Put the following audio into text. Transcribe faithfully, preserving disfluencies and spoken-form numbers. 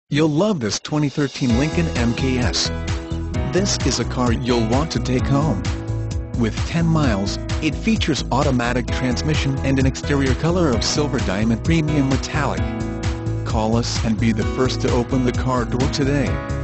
You'll love this twenty thirteen Lincoln M K S. This is a car you'll want to take home. With ten miles, it features automatic transmission and an exterior color of silver diamond premium metallic. Call us and be the first to open the car door today.